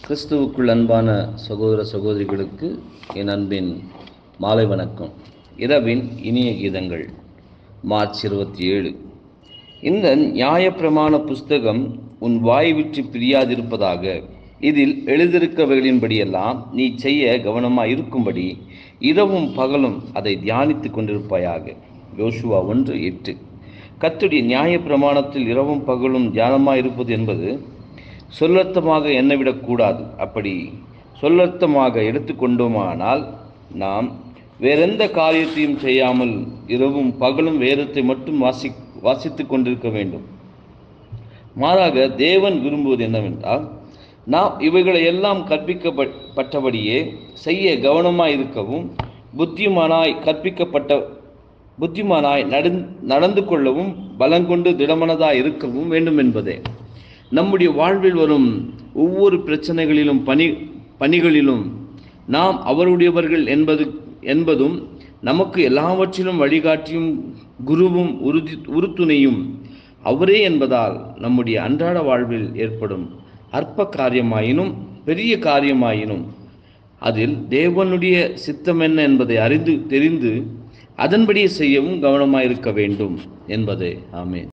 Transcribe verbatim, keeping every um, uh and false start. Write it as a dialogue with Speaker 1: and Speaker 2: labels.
Speaker 1: கிறிஸ்துவுக்குள் அன்பான சகோதர சகோதரிகளுக்கு என் அன்பின் மாலை வணக்கம். இரவின் இனிய கீதங்கள், மார்ச் இருபத்தி ஏழு. இந்த நியாயப்பிரமாண புஸ்தகம் உன் வாய் விட்டு பிரியாதிருப்பதாக. இதில் எழுதியிருக்கவைகளின்படியெல்லாம் நீ செய்ய கவனமாய் இருக்கும்படி இரவும் பகலும் அதை தியானித்து கொண்டிருப்பாயாக. யோசுவா ஒன்று எட்டு. கர்த்தருடைய நியாயப்பிரமாணத்தில் இரவும் பகலும் தியானமாய் இருப்பது என்பது சொல்லர்த்தமாக எண்ணவிடக்கூடாது. அப்படி சொல்லர்த்தமாக எடுத்துக்கொண்டோமானால் நாம் வேறெந்த காரியத்தையும் செய்யாமல் இரவும் பகலும் வேதத்தை மட்டும் வாசி வாசித்து கொண்டிருக்க வேண்டும். மாறாக தேவன் விரும்புவது என்னவென்றால், நாம் இவைகளை எல்லாம் கற்பிக்கப்பட்டபடியே செய்ய கவனமாய் இருக்கவும், புத்திமானாய் கற்பிக்கப்பட்ட புத்திமானாய் நடந்து கொள்ளவும், பலங்கொண்டு திடமனதாய் இருக்கவும் வேண்டும் என்பதே. நம்முடைய வாழ்வில் வரும் ஒவ்வொரு பிரச்சனைகளிலும் பணி பணிகளிலும் நாம் அவருடையவர்கள் என்பது என்பதும் நமக்கு எல்லாவற்றிலும் வழிகாட்டியும் குருவும் உறுதி உறுதுணையும் அவரே என்பதால் நம்முடைய அன்றாட வாழ்வில் ஏற்படும் அற்ப காரியமாயினும் பெரிய காரியமாயினும் அதில் தேவனுடைய சித்தம் என்ன என்பதை அறிந்து தெரிந்து அதன்படியே செய்யவும் கவனமாயிருக்க வேண்டும் என்பதே. ஆமென்.